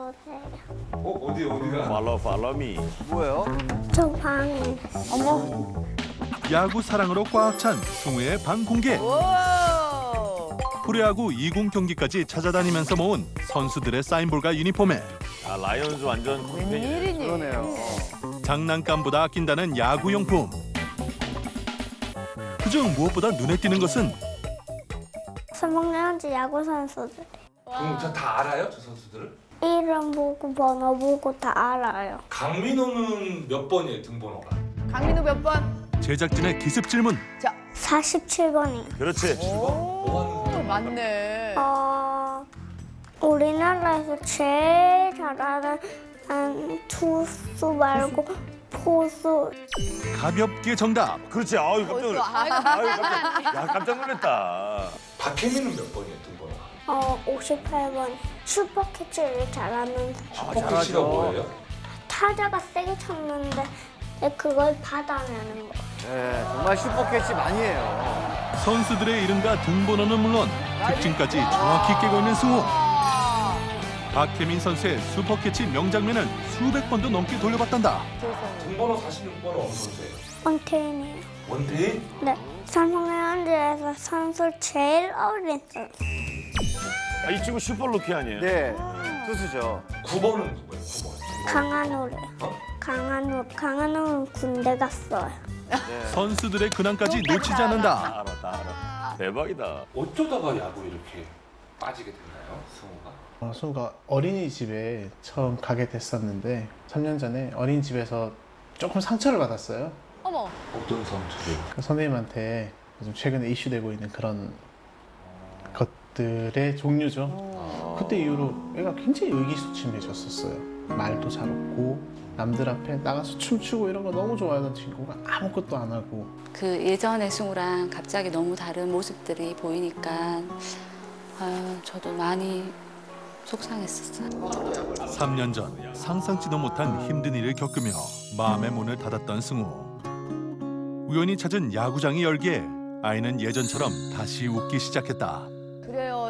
따라오세요. 어디가? Follow me. 뭐예요? 저 방에. 어머. 야구 사랑으로 꽉 찬 승우의 방 공개. 프로야구 2군 경기까지 찾아다니면서 모은 선수들의 사인볼과 유니폼에 아, 라이온즈 완전 팬이네. 웬일이니? 그러네요. 장난감보다 아낀다는 야구용품. 그중 무엇보다 눈에 띄는 것은 3학년지 야구 선수들. 그럼 저 다 알아요? 저 선수들을? 이름 보고 번호 보고 다 알아요. 강민호는 몇 번이에요, 등번호가? 강민우 몇 번? 제작진의 기습 질문. 47번이요. 그렇지. 뭐 하는 사람? 맞네. 우리나라에서 제일 잘하는 투수 말고 포수. 가볍게 정답. 그렇지. 아유, 깜짝 놀랐 야, 깜짝 놀랐다. 박혜민은 몇 번이에요, 등번호가? 58번. 슈퍼캐치를 잘하는 슈퍼캐치가 뭐예요? 타자가 세게 쳤는데 그걸 받아내는 거. 네, 정말 슈퍼캐치 많이 해요. 선수들의 이름과 등번호는 물론 특징까지 정확히 깨고 있는 승우. 박혜민 선수의 슈퍼캐치 명장면을 수백 번도 넘게 돌려봤단다. 등번호 46번은 어느 선수예요? 원태인이에요. 원태인? 네. 삼성라이온즈에서 선수 제일 어린 선수. 아, 이 친구 슈퍼루키 아니에요? 네, 투수죠. 9번은 누구예요, 9번? 강한호래요. 어? 강한호는 군대 갔어요. 네. 선수들의 근황까지 놓치지 않는다. 알아. 대박이다. 어쩌다가 야구 이렇게 빠지게 됐나요, 승우가? 승우가 어린이집에 처음 가게 됐었는데 3년 전에 어린이집에서 조금 상처를 받았어요. 어머. 어떤 상처를? 그 선생님한테 요즘 최근에 이슈되고 있는 그런 것들의 종류죠. 그때 이후로 애가 굉장히 의기소침해졌었어요. 말도 잘 없고 남들 앞에 나가서 춤추고 이런 거 너무 좋아하던 친구가 아무것도 안 하고. 그 예전의 승우랑 갑자기 너무 다른 모습들이 보이니까 저도 많이 속상했었어요. 3년 전 상상치도 못한 힘든 일을 겪으며 마음의 문을 닫았던 승우. 우연히 찾은 야구장이 열기에 아이는 예전처럼 다시 웃기 시작했다.